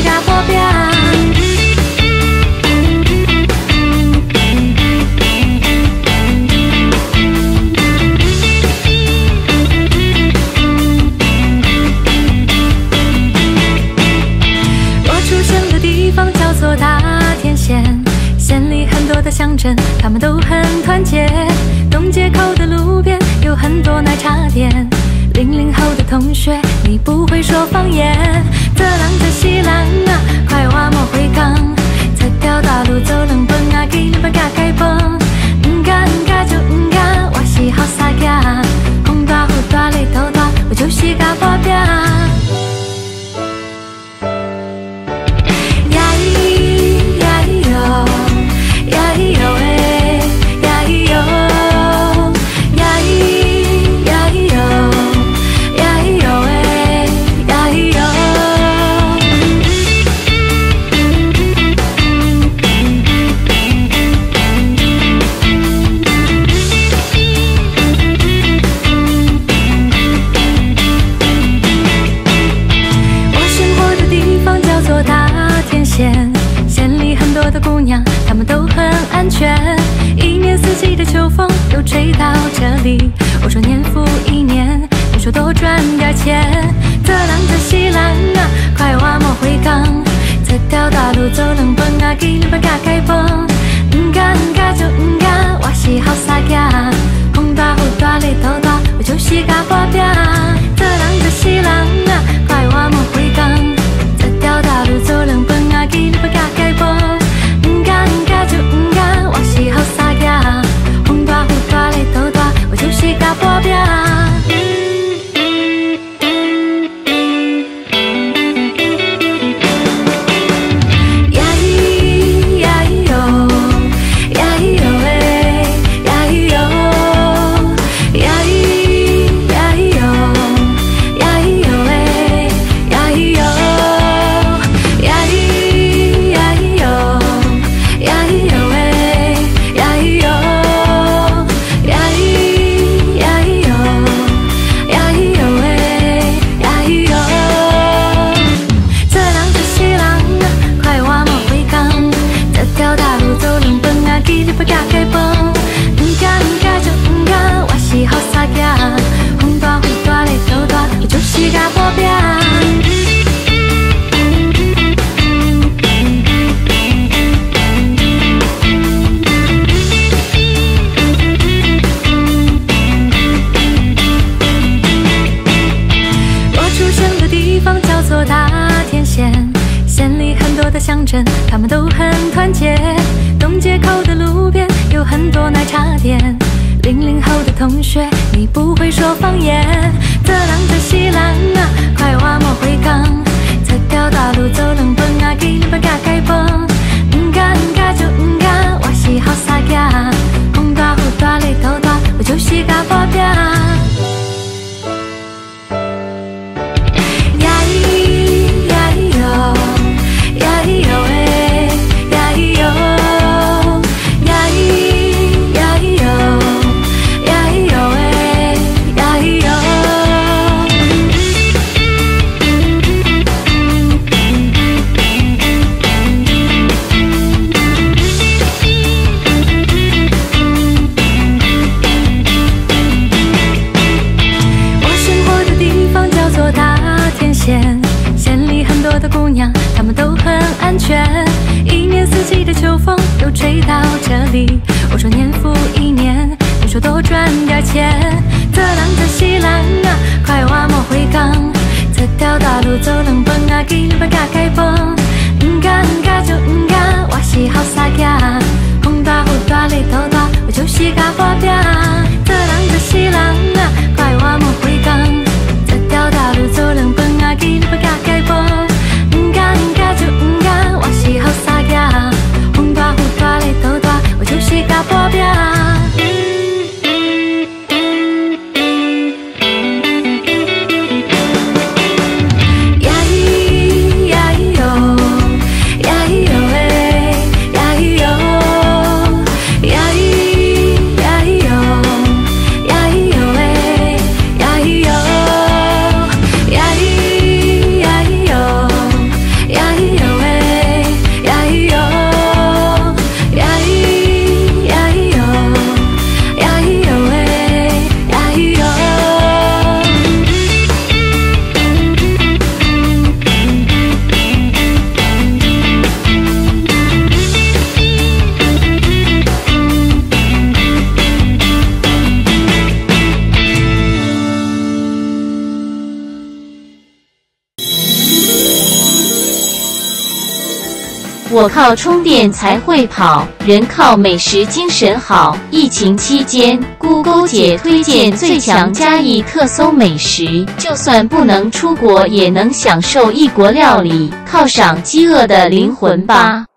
甲破壁。我出生的地方叫做大田县，县里很多的乡镇，他们都很团结。东街口的路边有很多奶茶店。00后的同学，你不会说方言。这人这西人啊，快话莫回港。这条大路走两分啊，给你不甲改崩。唔敢就唔敢，我是好傻仔。风大雨大日头大，我就是甲破壁。县里很多的姑娘，她们都很安全。一年四季的秋风都吹到这里。我说年复一年，你说多赚点钱。这人这西人啊，快话莫回港。这条大路走两分啊，给你不甲改崩。唔敢就唔敢，我是好傻仔。风大雨大日头大，我就是甲破壁。这人这西人啊，快话莫回港。这条大路走两分啊，给你不甲改崩。唔敢就唔敢，我是好傻仔。风大雨大日头大，我就是甲破壁。乡镇，他们都很团结。东街口的路边有很多奶茶店。00后的同学，你不会说方言。这人这西人啊，快话莫回港。这条大路走两分啊，给你不甲改崩。唔敢就唔敢，我是好傻仔。风大雨大日头大，我就是甲破壁。县里很多的姑娘，她们都很安全。一年四季的秋风都吹到这里。我说年复一年，你说多赚点钱。这人这西人啊，快话莫回港。这条大路走两分啊，给你不甲改崩。唔敢就唔敢，我是好傻仔。风大雨大日头大，我就是甲破壁。这人这西人啊，快话莫回港。这条大路走两分啊，给你不甲改崩。唔敢就唔敢，我是好傻仔。风大雨大日头大，我就是甲破壁。呀咿呀咿哟。 我靠充电才会跑，人靠美食精神好。疫情期间，姑勾姐推荐最强嘉义特搜美食，就算不能出国，也能享受异国料理，犒赏饥饿的灵魂吧。